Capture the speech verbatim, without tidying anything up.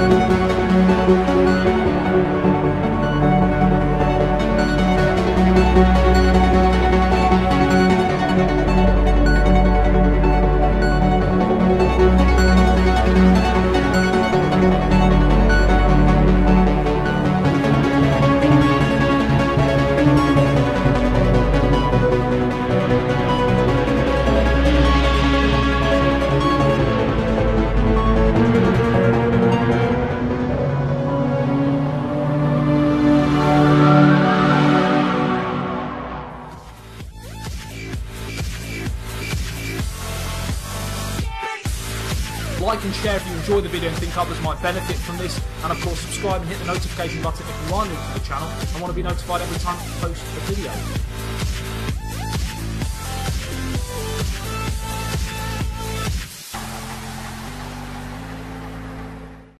Like and share if you enjoy the video and think others might benefit from this, and of course subscribe and hit the notification button if you are new to the channel and want to be notified every time I post a video.